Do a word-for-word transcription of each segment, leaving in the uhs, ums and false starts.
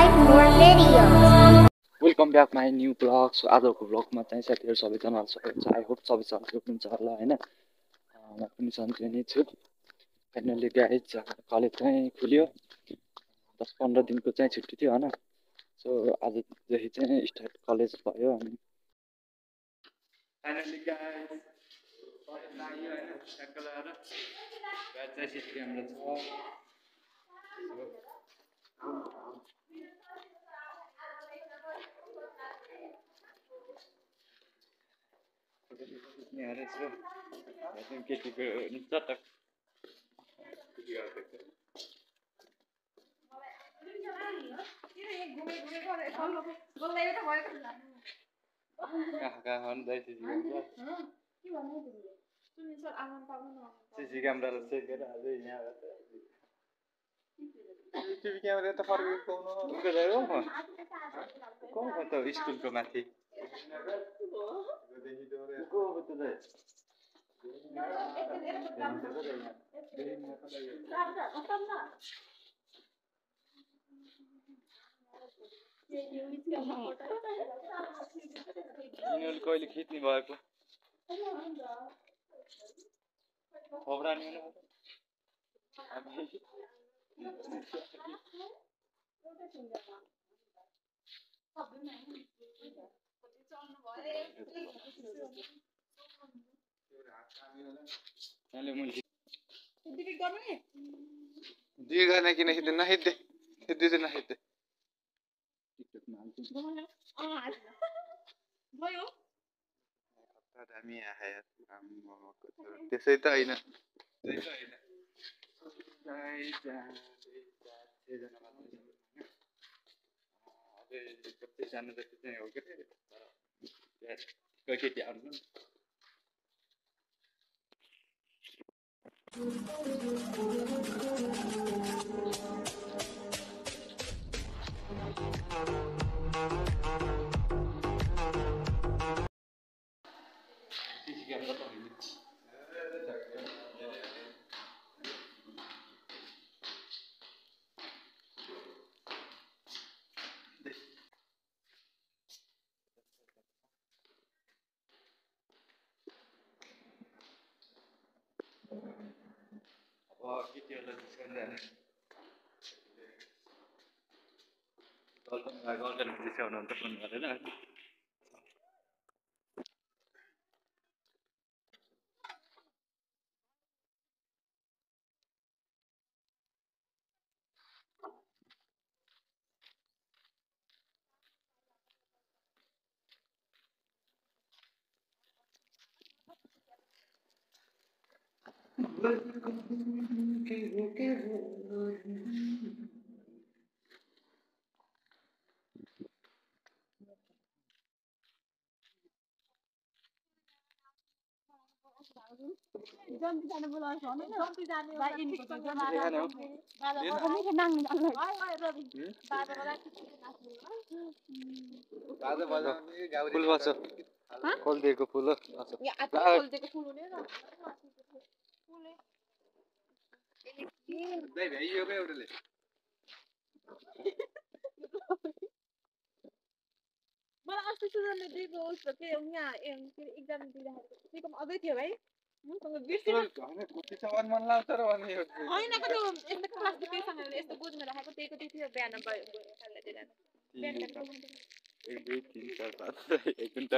subscribe more videos. Welcome back my new vlog. So आजको भ्लगमा चाहिँ साथीहरु सबैजना सक्नुहुन्छ आई होप सबैजना सक्नुहुन्छ होला हैन म पनि सन्चै नै छु फाइनली गाइज कलेज चाहिँ खुल्यो दस पन्ध्र दिनको चाहिँ छुट्टी थियो हैन सो आजदेखि चाहिँ स्टार्ट कलेज भयो अनि फाइनली गाइज कलेज लाग्यो हैन ट्याक्क लगाएर ब्याच चाहिँ सिसी क्यामेरा छ यहाँ छु यहाँ केटीको चटक सीसी क्यामेरा चेक गरेर अझै यहाँ टिभी क्यामेरा त फर्केको हुनु कम त स्कुलको माथि यिनीहरू कहिले खिच्ने भएको खबरानी दुई गर्ने किन खिच्दै नखिच्दै खिच्दै चाहिँ नखिच्दै दामी आयो त्यसै त होइन कतिजना जति चाहिँ हो के केटी आउनु केटीहरूलाई जिस्काउँदैन गर्लफ्रेन्ड जिस्काउनु अन्त फोन गरेर जन्ती जाने बोलाउँछ भने जन्ती जाने भाइ इनको त बाजा बाजा नाङ्नु जान्दैन भाइ भाइ रवि बाजा बाजा बाजा बजाउने गाउँ फुल बस्छ ह खोल दिएको फुल हो या आठ खोल दिएको फुल हुने र फुले दे भाइ यो के एउटाले मलाई अस्ति सुजनले दिएको उस के यहाँ एक्जाम दिँदाखेरि दिएको अझै थियो भाइ मन लाग्छ र अनि होइन कति यस्तो क्लास केसँग यस्तो बुझ्न राखेको त्यहीको त्यही थियो बिहान भयो बिहान एक दुई तिन चार पाँच एक घन्टा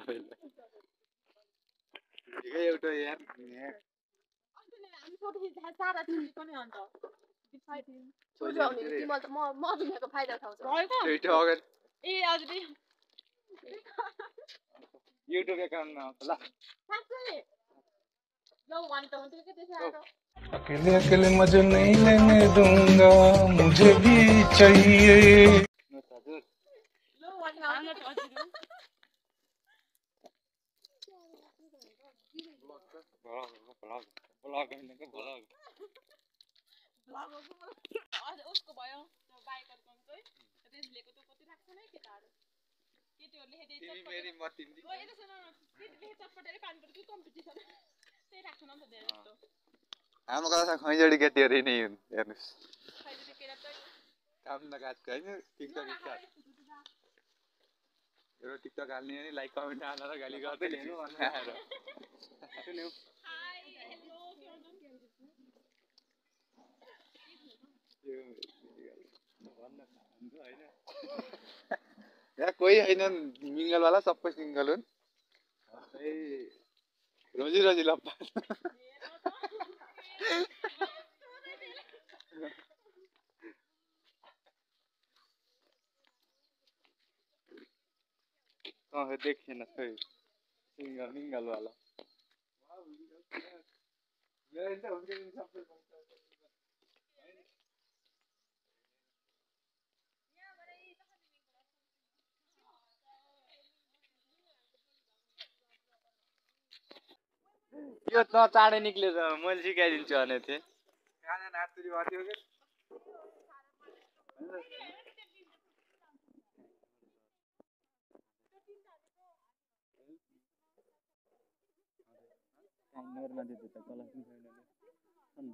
एउटा यार हामी फोटो खिच्दा सारा दिन पनि अन्त छुजाउने तिमीले त म म बिनाको फाइदा उठाउँछ ए अझै युट्युब एकाउन्टमा आउँछ ल साँच्चै लौ वान त हुन्छ के त्यसै आएर अकेले अकेले मजे नहीं लेने दूंगा मुझे भी चाहिए लौ वान आउन त हजुर ब्लग ब्लग हैनको ब्लग ब्लग अझ उसको भयो त्यो बाइकहरुको चाहिँ त्यसलेको त कति राख्छ नै केटाहरु केटीहरुले हेदै चटपट मेरी मतिन्दी ओ यता सुन केटीले चटपटेर पानी पर्छ कम्पिटिसन त्यही राख्छ न त धेरै जस्तो हाम्रो कथा खैजडी केटीहरु नै हुन् हेर्नुस् खैजडी केटा त काम नकाजको होइन टिकटक स्टार एउटा टिकटक हाल्ने अनि लाइक कमेन्ट हालेर गाली गर्दै हेर्नु आएर सुन्यौ यहाँ कोही होइन मिङ्गलवाला सबै सिङ्गल हुन् रोजी रोजी लप्पा अँ देखेन खै सिङ्गल मिङ्गल वाला यो त चाँडै निक्लेछ मैले सिकाइदिन्छु भने थिएँ कहाँ नाच्चुरी भयो कि नरमा दिँदै त कलर पनि छैन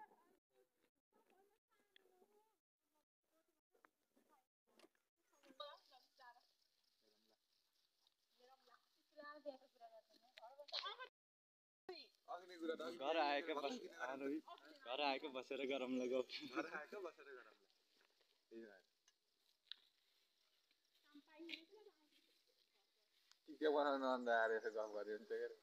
घर आएको बस घर आएको बसेर गरम लगाउ घर आएको बसेर गरम के बनाउनु अन्त आएर यसो गफ गऱ्यो भने चाहिँ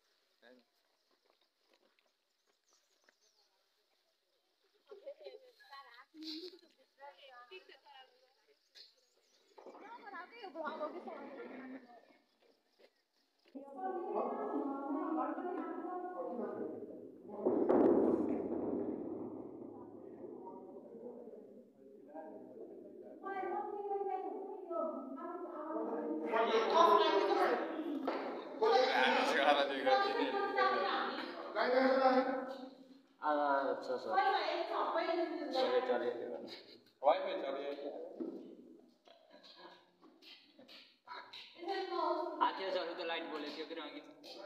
लाइट बोलेको थियो कि अघि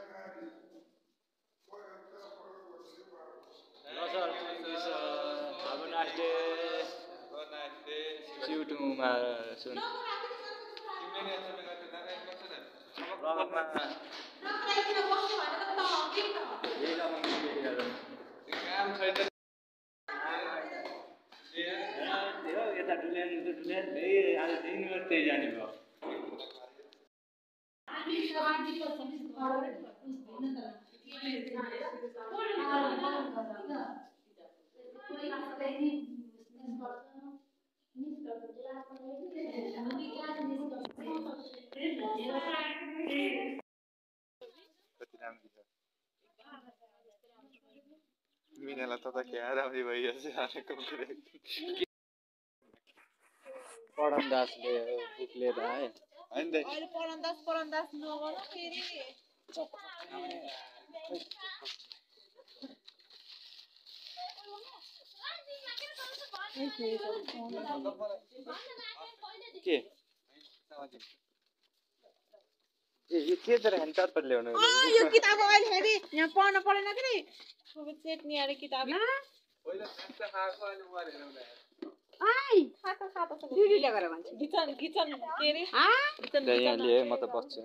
ल sir have a nice day have a nice day see you tomorrow soon यता डुल्यान डुल्यान आज युनिभर्सिटी जाने भयो मिनालाई त के आरामै भइहाल्छ पढनदासले बुक लिएर आए हैन दाइ अहिले पढनदास पढनदास नगर्नु फेरि के ए यो के तर हैन चार पर ल्याउनु अ यो किताब अहिले हेरि यहाँ पढ्न परेन के रे सेट नि अरे किताब पहिला खास्ता खाएको अनि उहाँ हेरौँ आइ खाता खाता छ डिडी लगाएर भन्छ किचन किचन के रे हा किचन यहाँ लिए म त बस्छु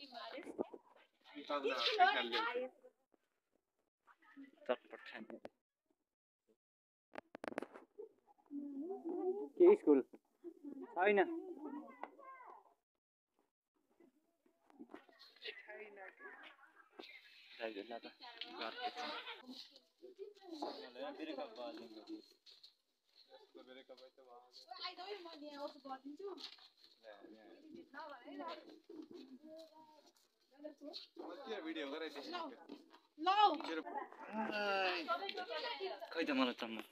चटपट खाने के स्कुल छैन छैन त मेरे कब तो वहां आई दो म यहाँ ओस गर्दिन्छु के भिडियो गराइदिन्छु ल खै त मलाई चम्मच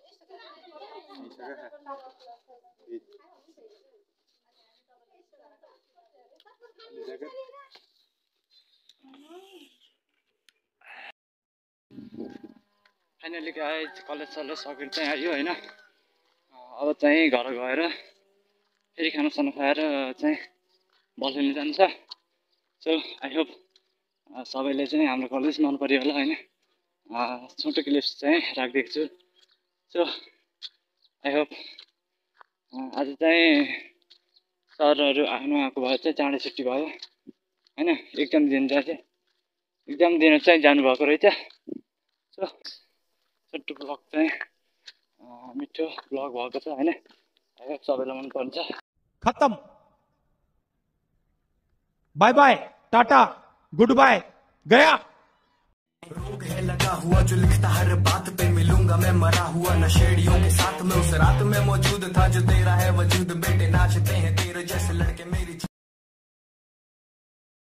फाइनली गाइस कलेज सलेज सकेर चाहिँ आयो हैन अब चाहिँ घर गएर फेरि खाना साना खाएर चाहिँ बल खेल्न जान्छ सो आई होप सबैले चाहिँ हाम्रो कलेज मन पर्यो होला हैन छोटो क्लिप्स चाहिँ राखिदिएको छु सो आई होप आज चाहिँ सरहरू आउनु आएको भए चाहिँ चाँडै छुट्टी भयो होइन। एक्जाम दिनु चाहिँ एक्जाम दिनु चाहिँ जानुभएको रहेछ। सो छोटो ब्लग चाहिँ मिठो ब्लग भएको छ होइन। सबैलाई मन पर्छ। खत्म। Bye bye, tata, goodbye, गया। रोग है लगा हुआ जो लिखता हर बात पे, मिलूंगा मैं मरा हुआ नशेड़ियों के साथ में। उस रात में मौजूद था जो तेरा है वजूद, बेटे नाचते हैं तेरे जैसे लड़के मेरी